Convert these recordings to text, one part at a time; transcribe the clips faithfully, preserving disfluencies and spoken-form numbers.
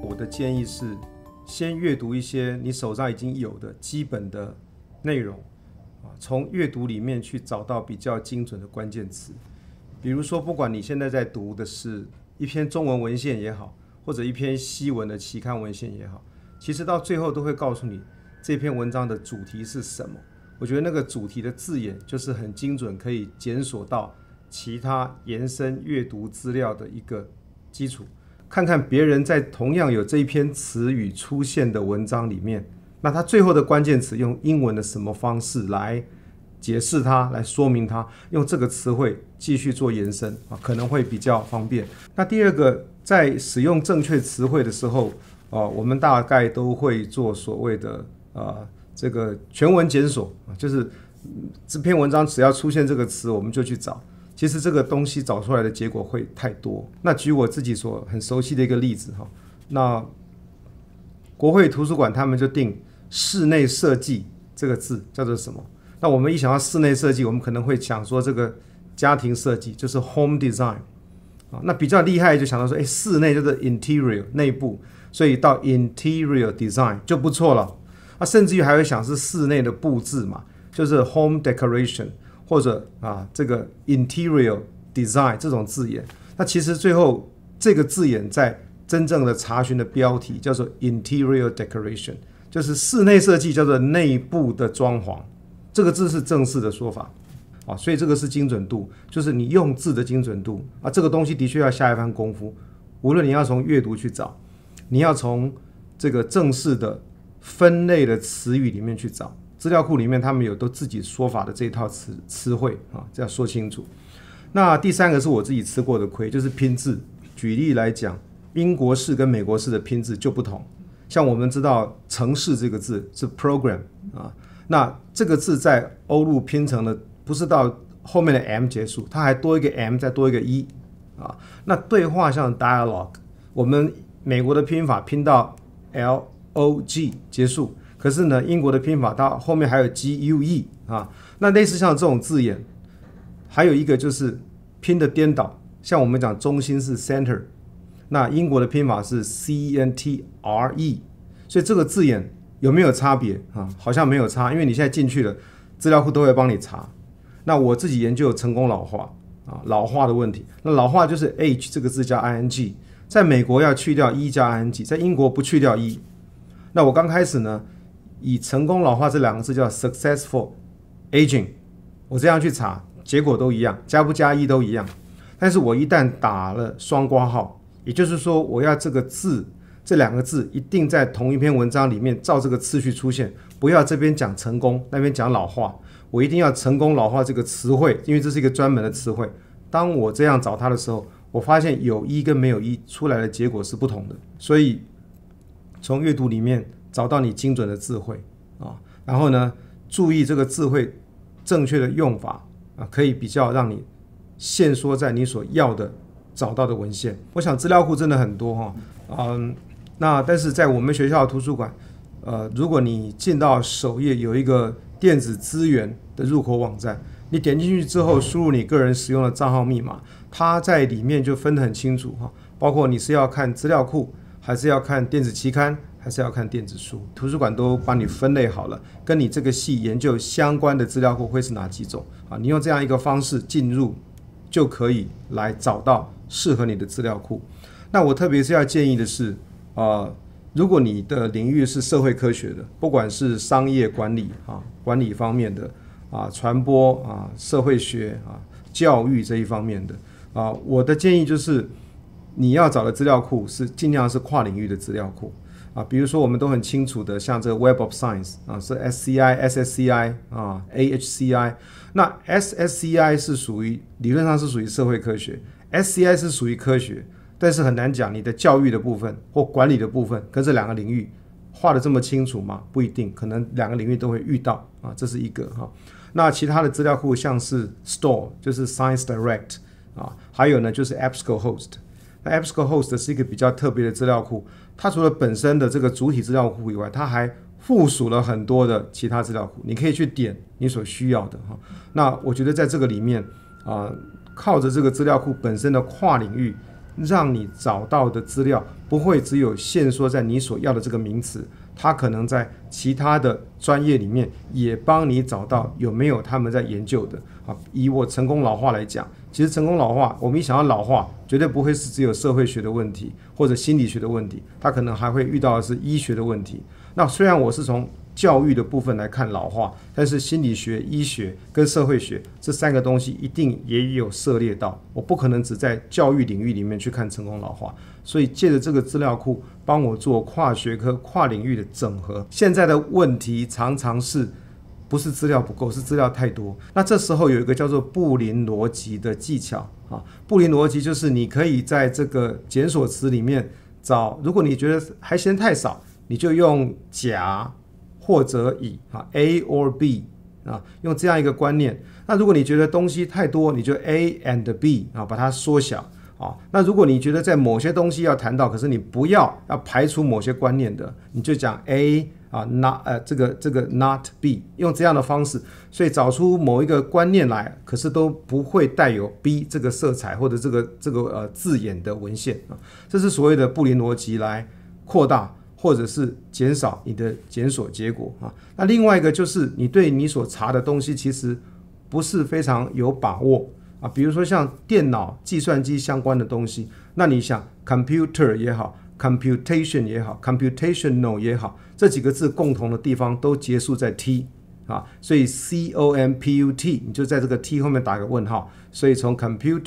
我的建议是，先阅读一些你手上已经有的基本的内容，从阅读里面去找到比较精准的关键词。比如说，不管你现在在读的是一篇中文文献也好，或者一篇西文的期刊文献也好，其实到最后都会告诉你这篇文章的主题是什么。我觉得那个主题的字眼就是很精准，可以检索到其他延伸阅读资料的一个基础。看看别人在同样有这一篇词语出现的文章里面，那他最后的关键词用英文的什么方式来解释它，来说明它，用这个词汇继续做延伸啊，可能会比较方便。那第二个，在使用正确词汇的时候，啊，我们大概都会做所谓的呃这个全文检索啊，就是这篇文章只要出现这个词，我们就去找。其实这个东西找出来的结果会太多。那举我自己所很熟悉的一个例子哈，那国会图书馆他们就定室内设计这个字叫做什么？那我们一想到室内设计，我们可能会想说这个家庭设计就是 home design 啊。那比较厉害就想到说，哎，室内就是 interior 内部，所以到 interior design 就不错了。那甚至于还会想是室内的布置嘛，就是 home decoration。或者啊，这个 interior design 这种字眼，那其实最后这个字眼在真正的查询的标题叫做 interior decoration， 就是室内设计叫做内部的装潢，这个字是正式的说法啊，所以这个是精准度，就是你用字的精准度啊，这个东西的确要下一番功夫。无论你要从阅读去找，你要从这个正式的分类的词语里面去找。资料库里面他们有都自己说法的这一套词词汇啊，这样说清楚。那第三个是我自己吃过的亏，就是拼字。举例来讲，英国式跟美国式的拼字就不同。像我们知道程式这个字是 program 啊，那这个字在欧陆拼成的不是到后面的 m 结束，它还多一个 m 再多一个 e 啊。那对话像 dialogue， 我们美国的拼法拼到 l o g 结束。可是呢，英国的拼法它后面还有 G U E 啊，那类似像这种字眼，还有一个就是拼的颠倒，像我们讲中心是 center， 那英国的拼法是 C E N T R E， 所以这个字眼有没有差别啊？好像没有差，因为你现在进去了，资料库都会帮你查。那我自己研究成功老化啊，老化的问题，那老化就是 H 这个字加 ing， 在美国要去掉 E 加 ing， 在英国不去掉 E。那我刚开始呢，以成功老化这两个字叫 successful aging， 我这样去查，结果都一样，加不加一都一样。但是我一旦打了双括号，也就是说我要这个字这两个字一定在同一篇文章里面照这个次序出现，不要这边讲成功，那边讲老化，我一定要成功老化这个词汇，因为这是一个专门的词汇。当我这样找它的时候，我发现有一跟没有一出来的结果是不同的。所以从阅读里面找到你精准的字汇啊，然后呢，注意这个字汇正确的用法啊，可以比较让你限缩在你所要的找到的文献。我想资料库真的很多哈，嗯，那但是在我们学校的图书馆，呃，如果你进到首页有一个电子资源的入口网站，你点进去之后输入你个人使用的账号密码，它在里面就分得很清楚哈，包括你是要看资料库，还是要看电子期刊，还是要看电子书，图书馆都帮你分类好了，跟你这个系研究相关的资料库会是哪几种啊？你用这样一个方式进入，就可以来找到适合你的资料库。那我特别是要建议的是，呃，如果你的领域是社会科学的，不管是商业管理啊、管理方面的啊、传播啊、社会学啊、教育这一方面的啊，我的建议就是你要找的资料库是尽量是跨领域的资料库。啊，比如说我们都很清楚的，像这个 Web of Science 啊，是 S C I、S S C I 啊、A H C I。那 S S C I 是属于理论上是属于社会科学 ，S C I 是属于科学，但是很难讲你的教育的部分或管理的部分跟这两个领域画的这么清楚吗？不一定，可能两个领域都会遇到啊，这是一个哈。那其他的资料库像是 S T O R E 就是 Science Direct 啊，还有呢就是 EBSCOhost。那 EBSCOhost 是一个比较特别的资料库，它除了本身的这个主体资料库以外，它还附属了很多的其他资料库，你可以去点你所需要的哈。那我觉得在这个里面啊、呃，靠着这个资料库本身的跨领域让你找到的资料不会只有限缩在你所要的这个名词，它可能在其他的专业里面也帮你找到有没有他们在研究的啊。以我成功老化来讲，其实成功老化，我们一想要老化，绝对不会是只有社会学的问题或者心理学的问题，它可能还会遇到的是医学的问题。那虽然我是从教育的部分来看老化，但是心理学、医学跟社会学这三个东西一定也有涉猎到，我不可能只在教育领域里面去看成功老化，所以借着这个资料库帮我做跨学科、跨领域的整合。现在的问题常常是不是资料不够，是资料太多。那这时候有一个叫做布林逻辑的技巧啊，布林逻辑就是你可以在这个检索词里面找，如果你觉得还嫌太少，你就用甲或者乙啊 A or B 啊，用这样一个观念。那如果你觉得东西太多，你就 A and B 啊，把它缩小啊。那如果你觉得在某些东西要谈到，可是你不要要排除某些观念的，你就讲 A 啊 not 呃这个这个 not B， 用这样的方式，所以找出某一个观念来，可是都不会带有 B 这个色彩或者这个这个呃字眼的文献啊，这是所谓的布林逻辑来扩大或者是减少你的检索结果啊。那另外一个就是你对你所查的东西其实不是非常有把握啊，比如说像电脑、计算机相关的东西，那你想 computer 也好 ，computation 也好 ，computational 也好，这几个字共同的地方都结束在 t 啊，所以 c o m p u t 你就在这个 t 后面打个问号，所以从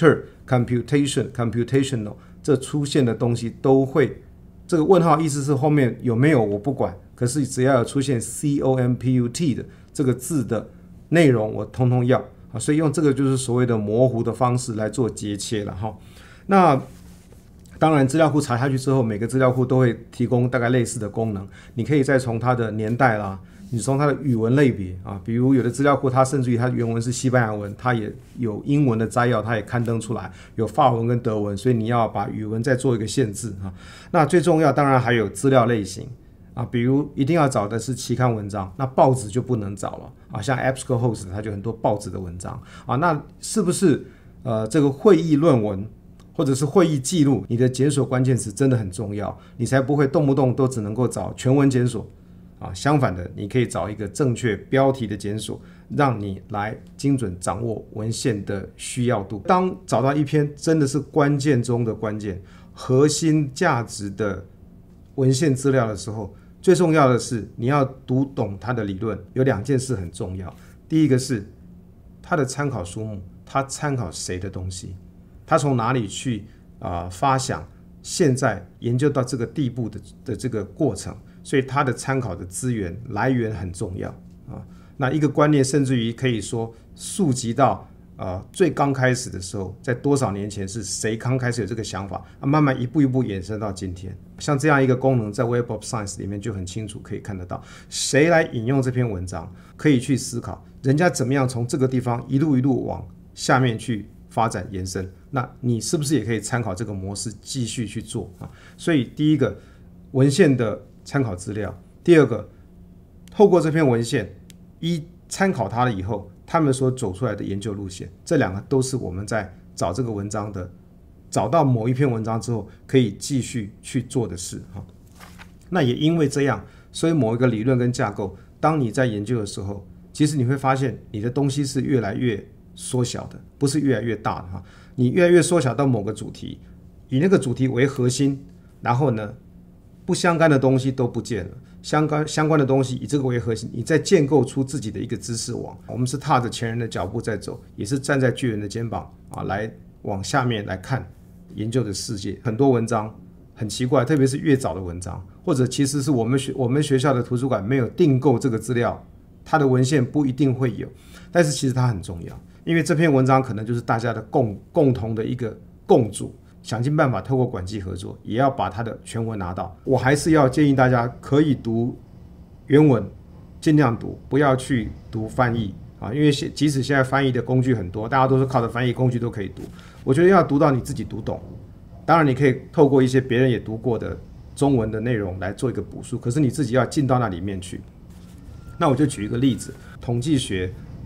computer、computation、computational 这出现的东西都会。这个问号意思是后面有没有我不管，可是只要有出现 C O M P U T 的这个字的内容，我通通要啊，所以用这个就是所谓的模糊的方式来做截切了哈。那当然，资料库查下去之后，每个资料库都会提供大概类似的功能，你可以再从它的年代啦。你从它的语文类别啊，比如有的资料库它甚至于它原文是西班牙文，它也有英文的摘要，它也刊登出来，有法文跟德文，所以你要把语文再做一个限制啊。那最重要当然还有资料类型啊，比如一定要找的是期刊文章，那报纸就不能找了啊，像 EBSCOhost 它就很多报纸的文章啊，那是不是呃这个会议论文或者是会议记录，你的检索关键词真的很重要，你才不会动不动都只能够找全文检索。啊，相反的，你可以找一个正确标题的检索，让你来精准掌握文献的需要度。当找到一篇真的是关键中的关键、核心价值的文献资料的时候，最重要的是你要读懂它的理论。有两件事很重要，第一个是它的参考书目，它参考谁的东西，它从哪里去啊、呃、发想，现在研究到这个地步 的, 的这个过程。所以它的参考的资源来源很重要啊。那一个观念，甚至于可以说溯及到呃最刚开始的时候，在多少年前是谁刚开始有这个想法啊？慢慢一步一步衍生到今天。像这样一个功能，在 Web of Science 里面就很清楚可以看得到，谁来引用这篇文章，可以去思考人家怎么样从这个地方一路一路往下面去发展延伸。那你是不是也可以参考这个模式继续去做啊？所以第一个文献的参考资料，第二个，透过这篇文献，一参考它了以后，他们所走出来的研究路线，这两个都是我们在找这个文章的，找到某一篇文章之后，可以继续去做的事哈。那也因为这样，所以某一个理论跟架构，当你在研究的时候，其实你会发现你的东西是越来越缩小的，不是越来越大的哈。你越来越缩小到某个主题，以那个主题为核心，然后呢，不相干的东西都不见了，相关相关的东西以这个为核心，你再建构出自己的一个知识网。我们是踏着前人的脚步在走，也是站在巨人的肩膀啊，来往下面来看研究的世界。很多文章很奇怪，特别是越早的文章，或者其实是我们学我们学校的图书馆没有订购这个资料，它的文献不一定会有，但是其实它很重要，因为这篇文章可能就是大家的共共同的一个共主。想尽办法透过馆际合作，也要把它的全文拿到。我还是要建议大家可以读原文，尽量读，不要去读翻译啊，因为即使现在翻译的工具很多，大家都是靠着翻译工具都可以读。我觉得要读到你自己读懂，当然你可以透过一些别人也读过的中文的内容来做一个补述，可是你自己要进到那里面去。那我就举一个例子，统计学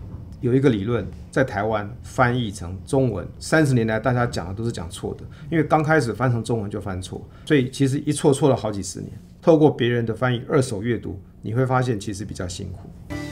有一个理论在台湾翻译成中文，三十年来大家讲的都是讲错的，因为刚开始翻成中文就翻错，所以其实一错错了好几十年。透过别人的翻译二手阅读，你会发现其实比较辛苦。